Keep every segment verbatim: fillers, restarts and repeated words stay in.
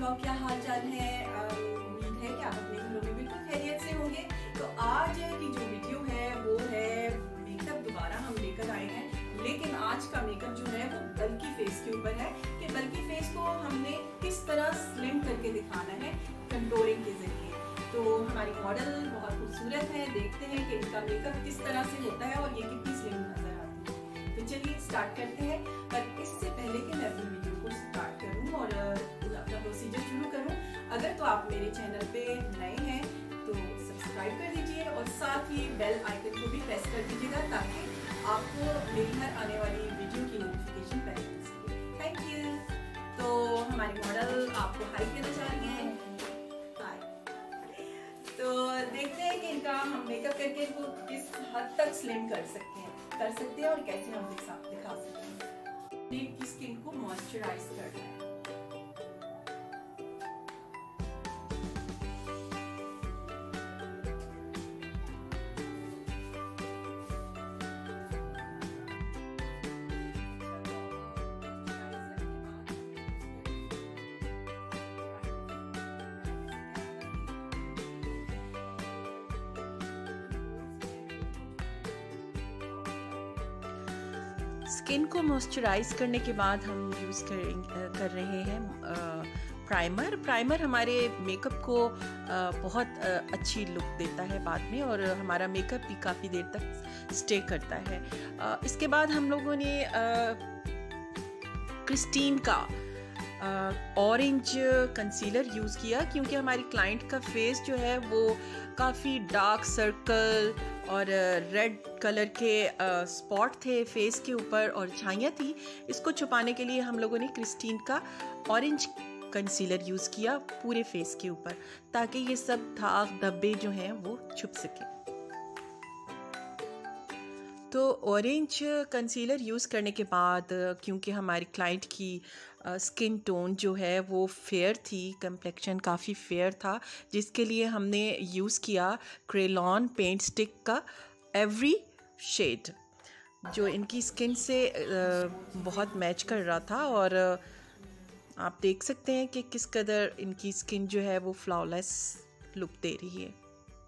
बताओ क्या हाल चाल है। उम्मीद है कि आप अपने घरों में बिल्कुल खैरियत से होंगे। तो आज की जो वीडियो है वो है मेकअप दोबारा हम लेकर आए हैं, लेकिन आज का मेकअप जो है वो बल्कि फेस के ऊपर है कि बल्कि फेस को हमने किस तरह स्लिम करके दिखाना है कंटूरिंग के जरिए। तो हमारी मॉडल बहुत खूबसूरत है, देखते हैं कि इनका मेकअप किस तरह से होता है और ये कितनी स्लिम नजर आती है। तो चलिए स्टार्ट करते हैं। पर इससे पहले कि मैं अपनी वीडियो को स्टार्ट करूं और अपना प्रोसीजर शुरू करूं, अगर तो आप मेरे चैनल पे नए हैं तो सब्सक्राइब कर दीजिए और साथ ही बेल आइकन को भी प्रेस कर दीजिएगा ताकि आपको मेरी हर आने वाली वीडियो की नोटिफिकेशन पहले मिल सके। Thank you. तो हमारी मॉडल आपको हाई कहना चाह रही है। हाय। तो देखते हैं कि इनका हम मेकअप करके इनको किस हद तक स्लिम कर सकते हैं कर सकते हैं और कैसे हम दिखा दिखा सकते हैं। लीड की स्किन को मॉइस्चराइज करना है। स्किन को मॉइस्चराइज करने के बाद हम यूज़ कर कर रहे हैं प्राइमर। प्राइमर हमारे मेकअप को बहुत अच्छी लुक देता है बाद में और हमारा मेकअप भी काफ़ी देर तक स्टे करता है। इसके बाद हम लोगों ने क्रिस्टीन का ऑरेंज कंसीलर यूज़ किया क्योंकि हमारी क्लाइंट का फेस जो है वो काफ़ी डार्क सर्कल और रेड कलर के स्पॉट थे फेस के ऊपर और छाइयाँ थी। इसको छुपाने के लिए हम लोगों ने क्रिस्टीन का ऑरेंज कंसीलर यूज़ किया पूरे फेस के ऊपर ताकि ये सब दाग धब्बे जो हैं वो छुप सके। तो ऑरेंज कंसीलर यूज़ करने के बाद क्योंकि हमारी क्लाइंट की स्किन टोन जो है वो फेयर थी, कम्प्लेक्शन काफ़ी फेयर था, जिसके लिए हमने यूज़ किया क्रेयॉन पेंट स्टिक का एवरी शेड जो इनकी स्किन से बहुत मैच कर रहा था। और आप देख सकते हैं कि किस कदर इनकी स्किन जो है वो फ्लॉलेस लुक दे रही है।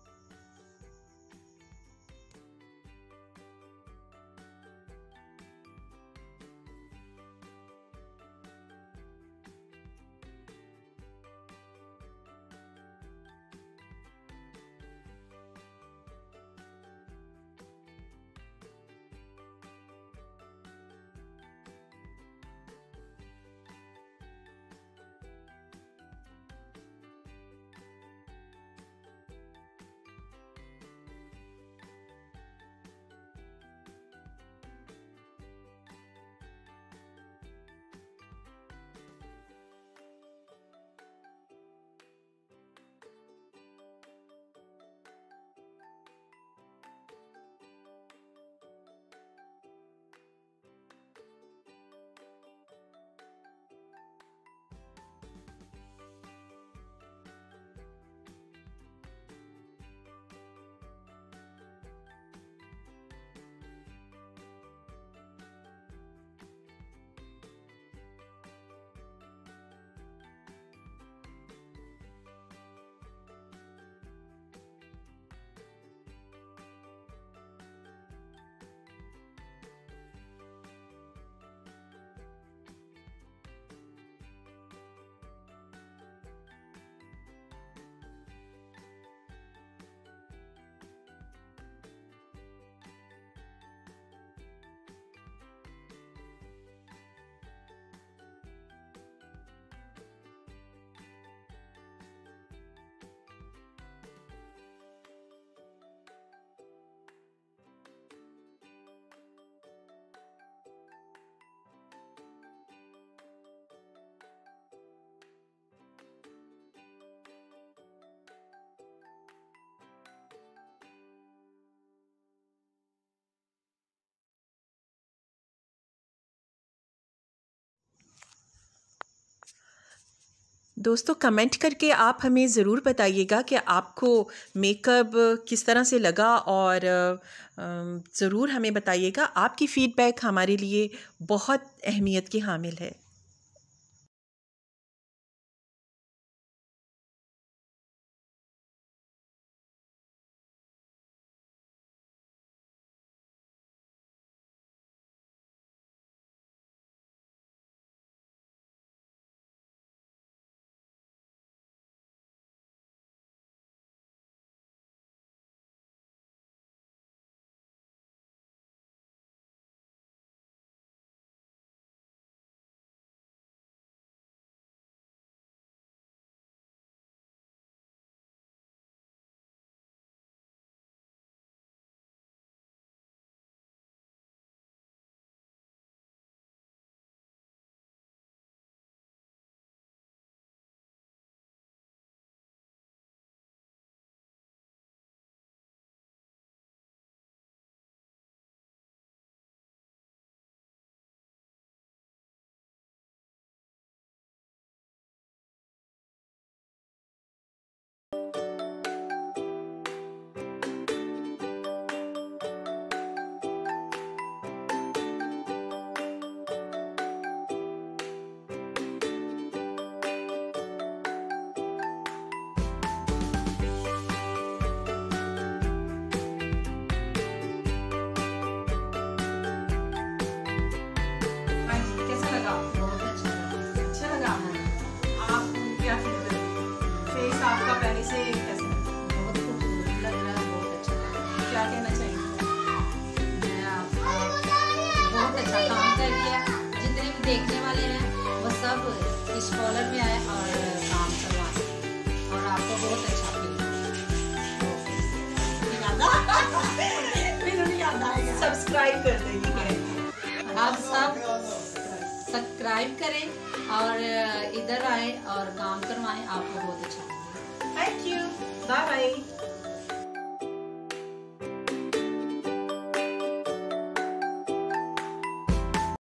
दोस्तों कमेंट करके आप हमें ज़रूर बताइएगा कि आपको मेकअप किस तरह से लगा और ज़रूर हमें बताइएगा। आपकी फ़ीडबैक हमारे लिए बहुत अहमियत की हामिल है। से कैसा बहुत खूबसूरत लग रहा है, बहुत अच्छा लग रहा है। क्या कहना चाहिए? मैं आपको बहुत अच्छा काम कर दिया। जितने भी देखने वाले हैं वो सब इस कॉलर में आए और काम करवाएं और आपको बहुत अच्छा फील सब्सक्राइब कर देंगे। आप सब सब्सक्राइब करें और इधर आए और काम करवाएं, आपको बहुत अच्छा लगेगा। Thank you, bye bye.